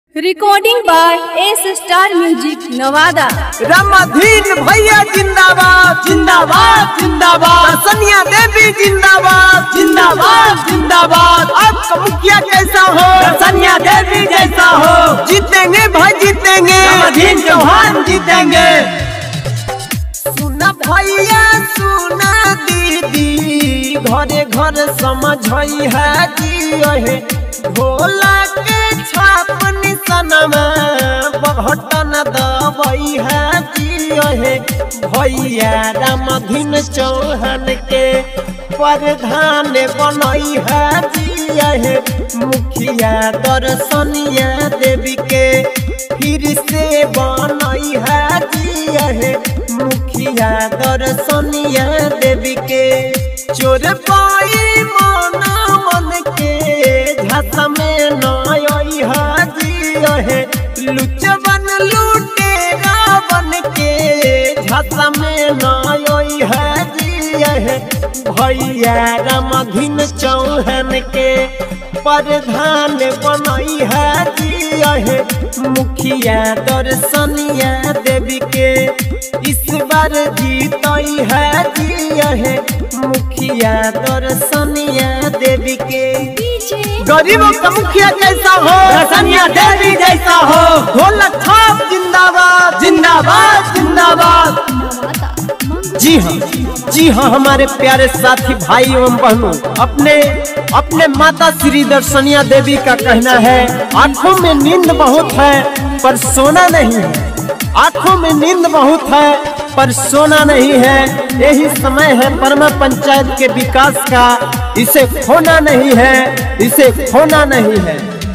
Recording by S star music Nawada. Ramadhin भैया जिंदाबाद जिंदाबाद जिंदाबाद। सनिया देवी जिंदाबाद जिंदाबाद जिंदाबाद। आपका मुखिया कैसा हो? सनिया देवी जैसा हो। जीतेंगे भाई जीतेंगे, रामाधीन चौहान जीतेंगे। सुना भैया सुना दीदी, घरे घर समझ है जी भोला के छाप निशानमा बघटन दवाई है जी भैया रामाधीन चौहान के प्रधान बनई है जी मुखिया दर्शनिया देवी के फिर से बनई है जी मुखिया दर्शनिया देवी के। चोर पाई मना मन के झांसा में नई है जी लुचबन लूटे रावण के झांसा में नई है जी भैया रामाधीन चौहान के प्रधान बनई है जी मुखिया दर्शनिया देवी के। इस बार जीतई है जी मुखिया दर्शनिया देवी के। गरीबों का मुखिया कैसा हो? दर्शनिया देवी जैसा हो। ढोलक छाप जिंदाबाद जिंदाबाद जिंदाबाद। जी हाँ हमारे प्यारे साथी भाई एवं बहनों, अपने माता श्री दर्शनिया देवी का कहना है आंखों में नींद बहुत है पर सोना नहीं है। आंखों में नींद बहुत है पर सोना नहीं है। यही समय है परमा पंचायत के विकास का, इसे खोना नहीं है, इसे खोना नहीं है।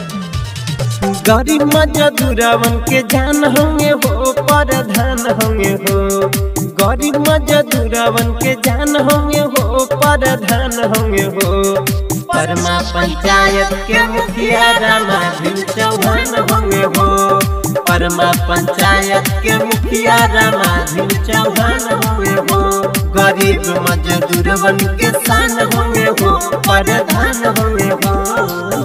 गरीब मजदूरवन के जान होंगे हो प्रधान होंगे हो। गरीब मजदूरवन के जान होंगे हो प्रधान होंगे हो। परमा पंचायत के मुखिया रामाधीन चौहान होंगे हो। परमा पंचायत के मुखिया रामाधीन चौहान होंगे हो। गरीब मजदूरवन के शान होंगे हो प्रधान होंगे हो।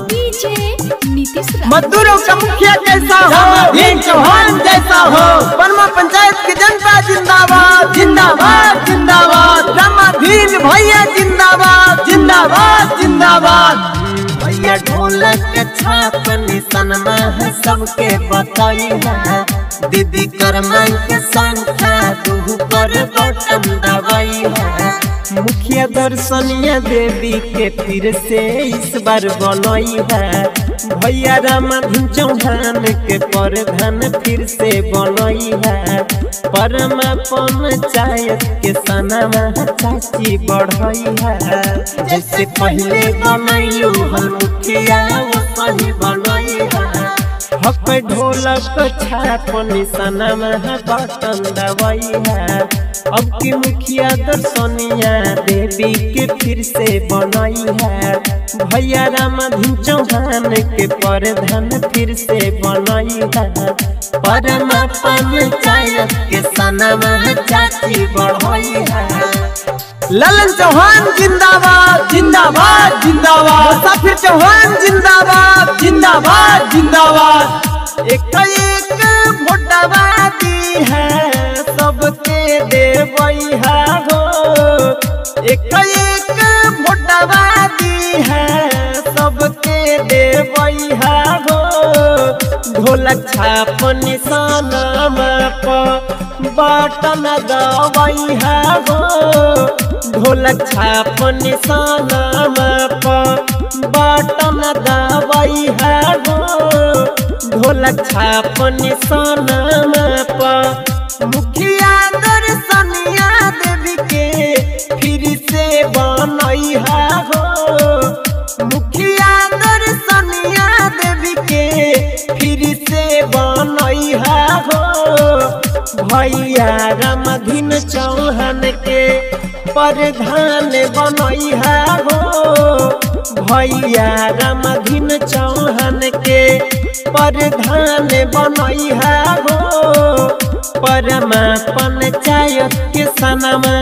मजदूरों का मुखिया कैसा हो? रामाधीन चौहान जैसा हो। परमा पंचायत की जनता जिंदाबाद जिंदाबाद जिंदाबाद। रामाधीन भैया जिंदाबाद जिंदाबाद जिंदाबाद। भैया ढोलक के छाप निशानमा है सबके बताई है। दीदी क्रमांक संख्या 2 पर बटन दबाई है। मुखिया दर्शनिया देवी के फिर से इस बार बनई है। भैया रामाधीन चौहान के प्रधान फिर से बनई है। परमा पंचायत के सनमा चाची बढ़ई है। जैसे पहले बनैलू हम मुखिया वही बनई है। हक ढोलक छाप निशानमा बटन दवाई है। अब की मुखिया दर्शनिया देवी के फिर से बनई है। भैया रामाधीन चौहान के प्रधान फिर से बनई है। परमा पंचायत के सनमा चाची बढ़ई है। ललन चौहान जिंदाबाद जिंदाबाद जिंदाबाद। मुसाफिर चौहान जिंदाबाद जिंदाबाद जिंदाबाद। एक वोटवा दी है सबके देवई है हो। एक वोटवा दी है सबके देवई है हो। ढोलक छाप निशानमा बटन दवाई है हो। ढोलक छाप निशानमा बटन दवाई है हो। ढोलक छाप निशानमा मुखिया दर्शनिया देवी के फिर से बनई है हो। मुखिया दर्शनिया देवी के फिर से बनई है हो। भैया रामाधीन चौहान के प्रधान बनई है हो। भैया रामाधीन चौहान के प्रधान बनई है हो। परमा पंचायत के सनमा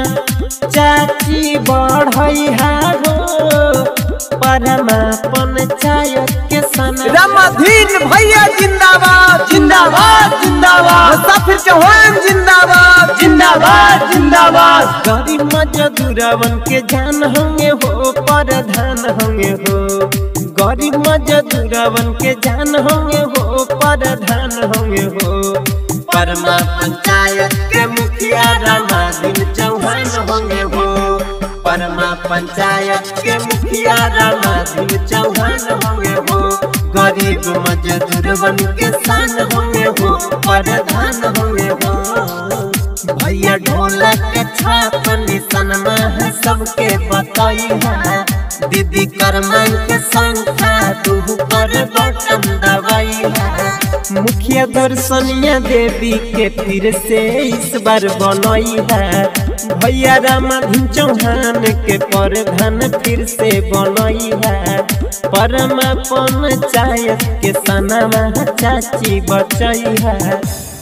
चाची बढ़ई है हो। परमा पंचायत के सनमा रामाधीन भैया जिंदाबाद जिंदाबाद जिंदाबाद, मुसाफिर चौहान जिंदाबाद जिंदाबाद जिंदाबाद। गरीब मजदूरवन के जान होंगे हो, प्रधान होंगे हो। गरीब मजदूरवन के जान होंगे हो, प्रधान होंगे हो। परमा पंचायत के मुखिया रामाधीन चौहान होंगे हो। परमा पंचायत के मुखिया रामाधीन चौहान होंगे हो। गरीब मजदूरवन के शान होंगे हो, प्रधान होंगे हो। भैया ढोलक के छाप निशानमा है सबके बताई है। दीदी करमन के संख्या तू पर बटन दवाई है। मुखिया दर्शनिया देवी के फिर से इस बार बनई है। भैया रामाधीन चौहान के प्रधान फिर से बनई है। परमा पंचायत के सनमा चाची बचई है।